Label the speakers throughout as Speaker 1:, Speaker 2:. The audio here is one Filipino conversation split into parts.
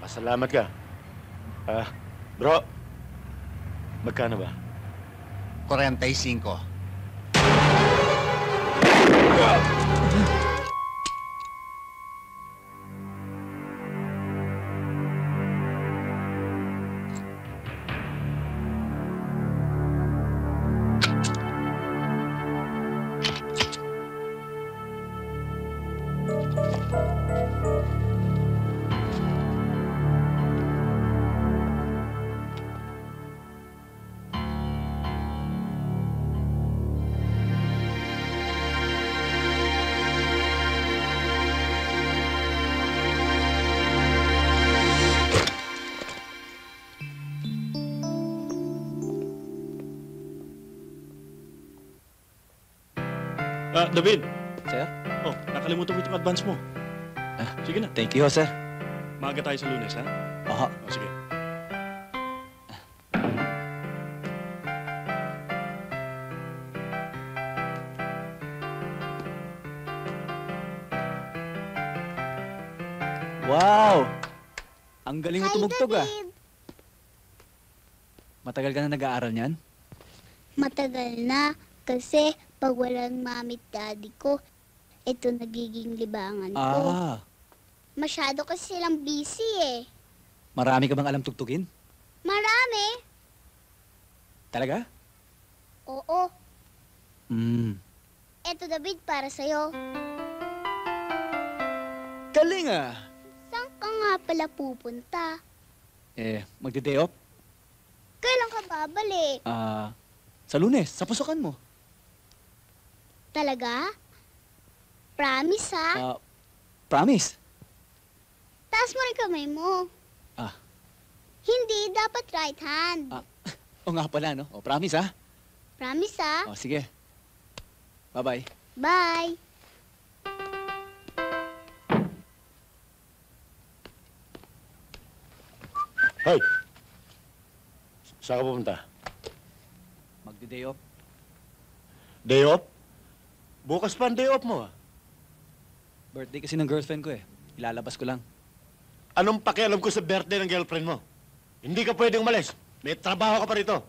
Speaker 1: Pasalamat ka. Ah, bro, magkano ba?
Speaker 2: 45.
Speaker 3: David.
Speaker 4: Sir?
Speaker 3: Oh, nakalimutan mo itong advance mo. Sige na.
Speaker 4: Thank you, sir.
Speaker 3: Maaga tayo sa Lunes, ha?
Speaker 4: Aha.
Speaker 3: Oh, sige.
Speaker 4: Wow! Ang galing mo tumugtog, ah.
Speaker 5: David.
Speaker 4: Matagal ka na nag-aaral niyan?
Speaker 5: Matagal na kasi pag walang mami at daddy ko, ito nagiging libangan ko.
Speaker 4: Ah,
Speaker 5: Masyado kasi silang busy eh.
Speaker 4: marami ka bang alam tugtugin?
Speaker 5: Marami.
Speaker 4: Talaga?
Speaker 5: Oo. Ito David para sa'yo.
Speaker 4: Galing, ah.
Speaker 5: Saan ka nga pala pupunta?
Speaker 4: Magde-day off?
Speaker 5: Kailan ka babalik?
Speaker 4: Sa Lunes, sa pasukan mo.
Speaker 5: Talaga? Promise ha?
Speaker 4: Promise?
Speaker 5: Taas mo rin kamay mo.
Speaker 4: Ah.
Speaker 5: Hindi, dapat right hand.
Speaker 4: O nga pala, no? O, promise, ha?
Speaker 5: Promise ha?
Speaker 4: O, sige. Bye-bye.
Speaker 5: Bye.
Speaker 1: Hoy! Saan ka pupunta?
Speaker 4: Magde-day off?
Speaker 1: Day off? Bukas pa ang day off mo, ah.
Speaker 4: Birthday kasi ng girlfriend ko, eh. Ilalabas ko lang.
Speaker 1: Anong pakialam ko sa birthday ng girlfriend mo? Hindi ka pwedeng umalis. May trabaho ka pa rito.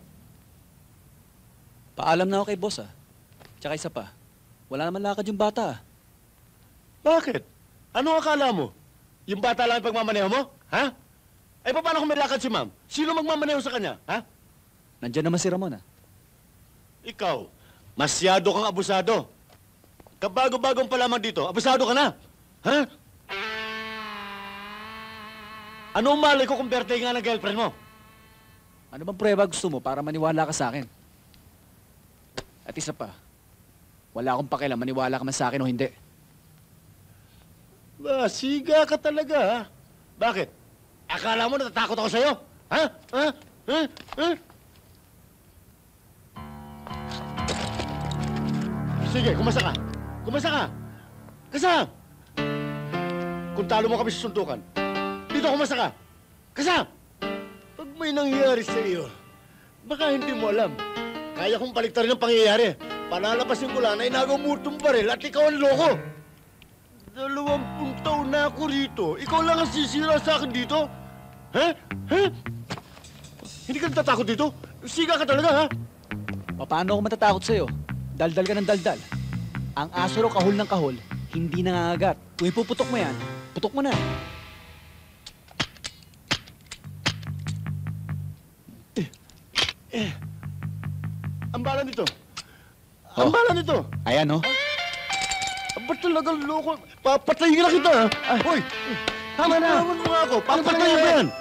Speaker 4: Paalam na ako kay boss, ah. Tsaka isa pa, wala naman lakad yung bata, ah.
Speaker 1: Bakit? Ano akala mo? Yung bata lang ang pagmamaneho mo? Ha? Eh, paano kung may lakad si ma'am? Sino magmamaneho sa kanya, ha?
Speaker 4: Nandiyan naman si Ramon, ah.
Speaker 1: Ikaw, masyado kang abusado. Kabago-bagong pa lamang dito, abusado ka na. Ha? Ano ang malay ko kung birthday nga ng girlfriend mo?
Speaker 4: Ano bang prueba gusto mo para maniwala ka sa akin? At isa pa, wala akong pakialam maniwala ka man sa akin o hindi.
Speaker 1: Siga ka talaga, ha? Bakit? Akala mo natatakot ako sa'yo? Ha? Ha? Ha? Ha? Sige, kumasa ka. Kumasa ka. Kasa! Kung talo mo kami sa suntukan, dito kumasa ka. Kasa! Pag may nangyayari sa iyo, baka hindi mo alam. Kaya kong paligtarin ang pangyayari. Palalapasin ko lang na inagumutong baril at ikaw ang loko. 20 taon na ako rito. Ikaw lang ang sisira sa akin dito? Ha? Ha? Hindi ka natatakot dito? Siga ka talaga, ha?
Speaker 4: Paano ako matatakot sa'yo? Daldal ka ng daldal. Ang aso raw kahol ng kahol, hindi nangangagat. Kung ipuputok mo yan, putok mo na.
Speaker 1: Ang bala nito. Ang bala nito.
Speaker 4: Ayan, oh.
Speaker 1: Ba't talagang loko? Papatayin na kita, ha? Hoy! Tama na! Itawan mo nga ako. Papatayin ko yan!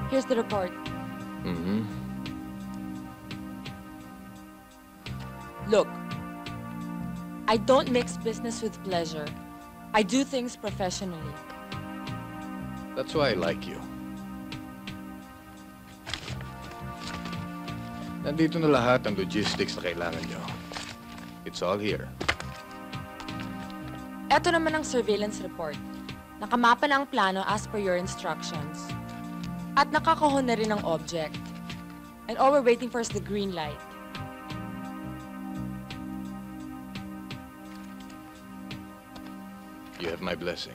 Speaker 2: Here's the report.
Speaker 6: Mm-hmm.
Speaker 2: Look, I don't mix business with pleasure. I do things professionally.
Speaker 6: That's why I like you. Nandito na lahat ang logistics na kailangan nyo. It's all here.
Speaker 2: Eto naman ang surveillance report. Nakamapa na ang plano as per your instructions. At nakakahon na rin ang object. And all we're waiting for is the green light.
Speaker 6: You have my blessing.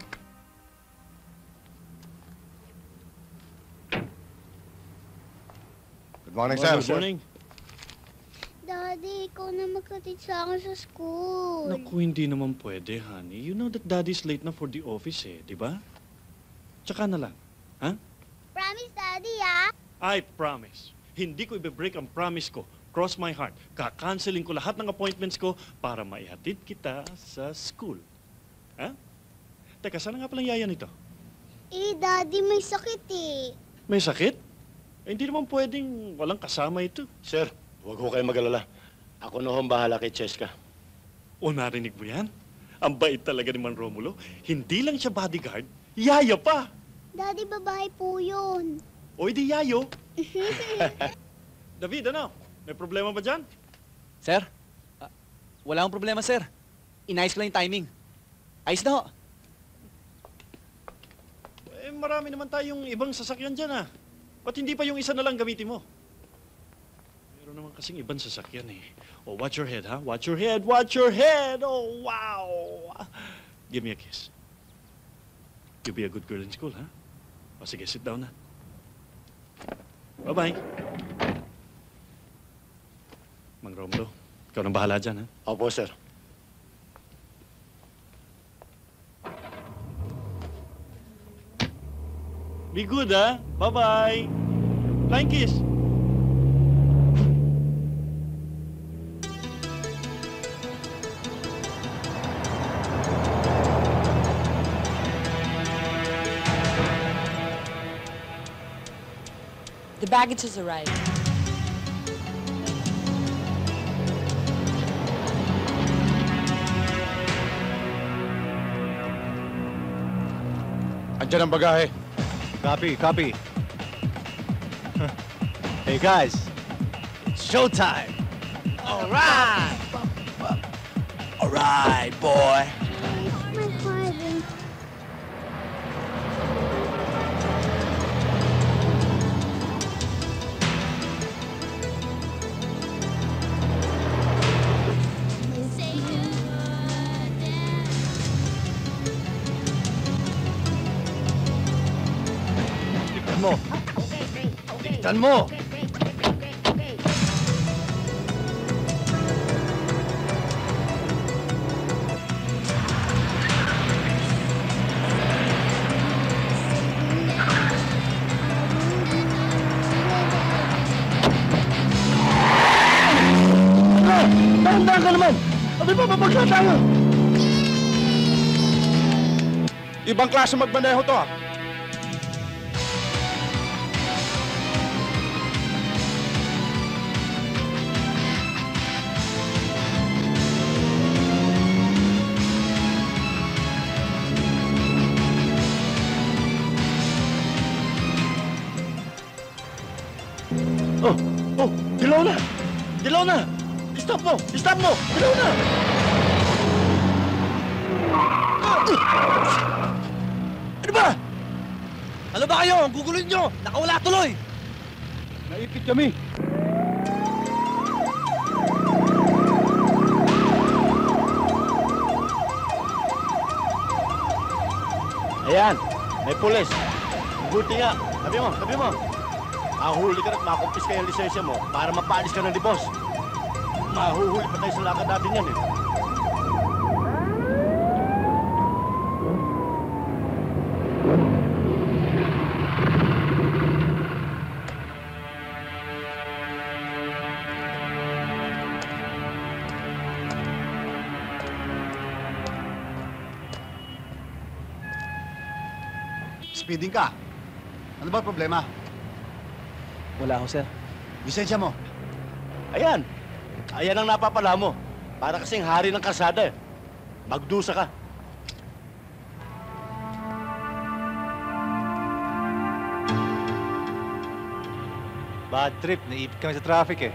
Speaker 1: Good morning,
Speaker 3: Good morning.
Speaker 5: Daddy, ikaw na magkatid sa akin sa school.
Speaker 3: Naku, hindi naman pwede, honey. You know that daddy's late na for the office eh, di ba? Tsaka na lang. Ha?
Speaker 5: Promise, Daddy, ah.
Speaker 3: I promise. Hindi ko ibe-break ang promise ko. Cross my heart. Kakanceling ko lahat ng appointments ko para maihatid kita sa school. Ha? Teka, saan nga palang yaya nito?
Speaker 5: Eh, Daddy, may sakit eh.
Speaker 3: May sakit? Eh, hindi naman pwedeng walang kasama ito.
Speaker 1: Sir, huwag ho kayong mag-alala. Ako na ho ang bahala kay Cheska.
Speaker 3: O narinig mo yan? Ang bait talaga ni Man Romulo. Hindi lang siya bodyguard, yaya pa.
Speaker 5: Daddy, babae po yun.
Speaker 3: O di yayo. David, ano? May problema ba dyan?
Speaker 4: Sir? Wala akong problema, sir. Inayos ko lang yung timing. Ayos na ho.
Speaker 3: Eh, marami naman tayong ibang sasakyan dyan, ah. Ba't hindi pa yung isa na lang gamitin mo? Meron naman kasing ibang sasakyan, eh. Oh, watch your head, ha? Watch your head! Watch your head! Oh, wow! Give me a kiss. You be a good girl in school, ha? O, sige, sit down na. Bye-bye. Mang Romulo, ikaw nang bahala dyan, ha?
Speaker 1: Opo, sir.
Speaker 3: Be good, ha? Bye-bye. Flying kiss.
Speaker 2: The baggage has arrived.
Speaker 6: Andyan ang bagahe.
Speaker 7: Copy. Hey guys, it's showtime. All right, boy.
Speaker 5: My heart.
Speaker 7: Tignan mo.
Speaker 1: Tanda ka naman! Abi ba, babagsa tayo!
Speaker 6: Ibang klase magmaneho to, ha?
Speaker 1: Oh, dilaw na! Dilaw na! Stop mo! Stop mo! Dilaw na! Ano ba?
Speaker 4: Ano ba kayo? Ang guguluhin nyo! Nakawala tuloy!
Speaker 1: Naipit kami. Ayan, may pulis. Buti nga. Sabi mo. Mahuli ka na at makumpis kayo ang lisensya mo para mapaalis ka ng libos. Mahuhuli pa tayo sa lakad natin yan, eh.
Speaker 7: Speeding ka. Ano ba problema?
Speaker 4: Wala ho, sir.
Speaker 7: Lisensya mo.
Speaker 1: Ayan. Ayan ang napapala mo. Para kasing hari ng kalsada eh. Magdusa ka.
Speaker 7: Bad trip. Naipit kami sa traffic eh.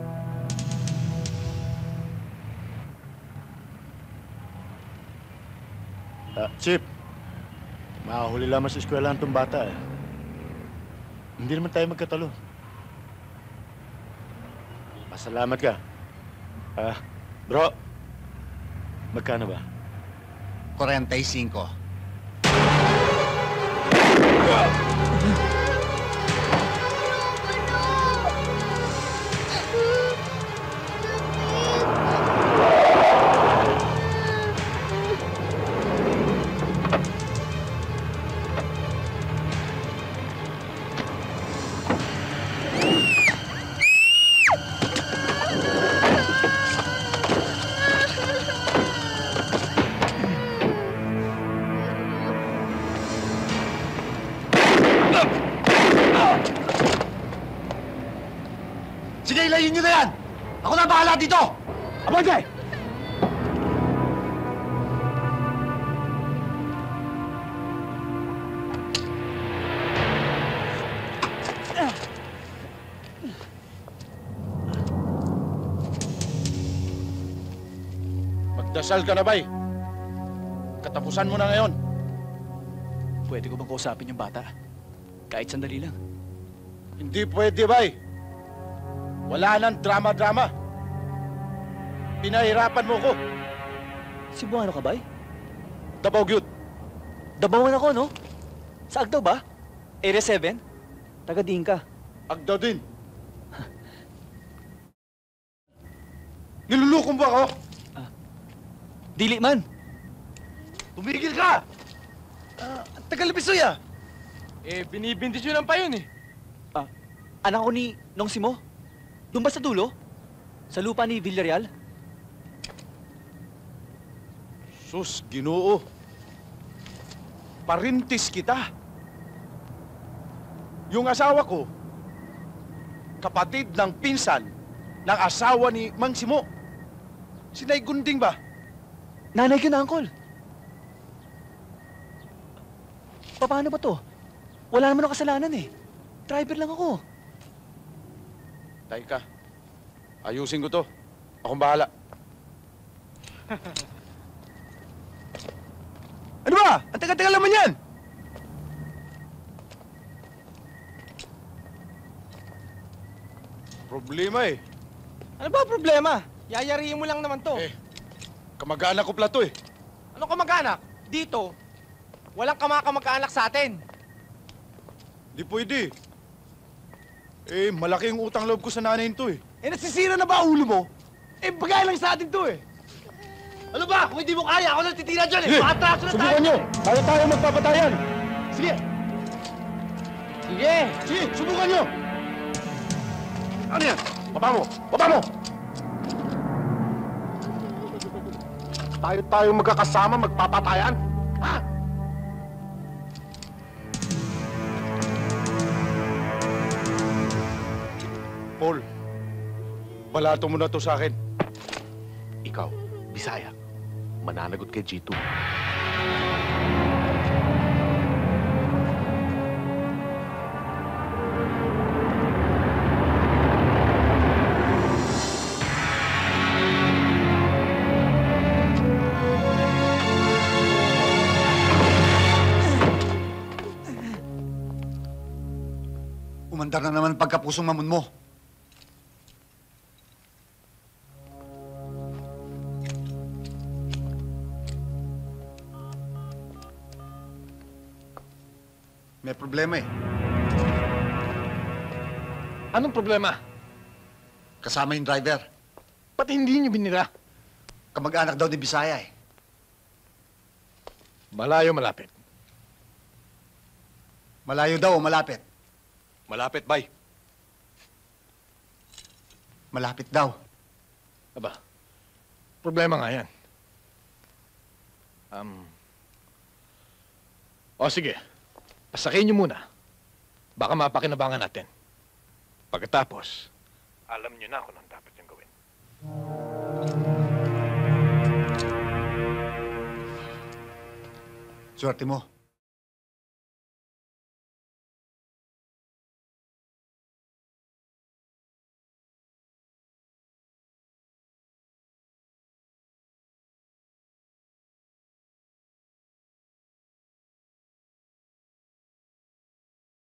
Speaker 1: Chip, makahuli lamang sa eskwelahan tong bata eh. Hindi naman tayo magkatalo. Pasalamat ka. Bro, magkano ba?
Speaker 7: 45.
Speaker 1: Sige, ilayin nyo na yan! Ako na bahala dito! Abante! Magdasal ka na, bay. Katapusan mo na ngayon.
Speaker 4: Pwede ko bang kausapin yung bata? Kahit sandali lang.
Speaker 1: Hindi pwede, bay. Wala nang drama-drama. Pinahirapan mo ko.
Speaker 4: Cebuano ka, bay?
Speaker 1: Davao Gyud.
Speaker 4: Dabawan ako, no? Sa Agdaw ba? Area 7? Taga-diin ka.
Speaker 1: Agdaw din. Nilulukom ba ako?
Speaker 4: Dili man.
Speaker 1: Tumigil ka! Tagal bisoy ah!
Speaker 7: Binibindisyonan pa yun eh.
Speaker 4: Anak ko ni Nong Simo. Doon ba sa dulo? Sa lupa ni Villarreal?
Speaker 1: Sus, Ginoo. Parintis kita. Yung asawa ko, kapatid ng pinsan ng asawa ni Mang Simo. Sinay Gunding ba?
Speaker 4: Nanay ko na, Uncle. Paano ba to? Wala naman ako kasalanan eh. Driver lang ako.
Speaker 1: Tay ka. Ayusin ko to. Akong bahala.
Speaker 7: Ano ba? Ang tagal-tagal naman yan!
Speaker 1: Problema eh.
Speaker 8: Ano ba problema? Yayariin mo lang naman to.
Speaker 1: Kamag-anak ko pala to eh.
Speaker 8: Ano kamag-anak? Dito, walang kamag-anak sa atin.
Speaker 1: Di pwede. Malaki yung utang loob ko sa nanay nito eh.
Speaker 7: Nasisira na ba ulo mo? Bagay lang sa atin to eh.
Speaker 8: Ano ba? Kung hindi mo kaya, ako nang titira dyan eh.
Speaker 1: Sige,
Speaker 8: Patraso na tayo.
Speaker 1: subukan nyo. Kaya tayo magpapatayan. Sige.
Speaker 8: Sige.
Speaker 1: Sige, subukan nyo. Ano yan? Baba mo! Baba mo! Tayo magkakasama magpapatayan? Ha? Paul, balato mo na to sa akin.
Speaker 6: Ikaw, Bisaya, mananagot kay G2.
Speaker 7: Umandar na naman pagkapusong mamon mo. May problema eh.
Speaker 3: Anong problema?
Speaker 7: Kasama yung driver.
Speaker 3: Ba't hindi niyo binira?
Speaker 7: Kamag-anak daw ni Bisaya eh.
Speaker 3: Malayo, malapit.
Speaker 7: Malayo daw o malapit?
Speaker 6: Malapit, bay.
Speaker 7: Malapit daw.
Speaker 3: Aba, problema nga yan. O sige, pasakin niyo muna. Baka mapakinabangan natin.
Speaker 6: Pagkatapos, alam niyo na kung anong dapat niyong gawin.
Speaker 9: Swerte mo.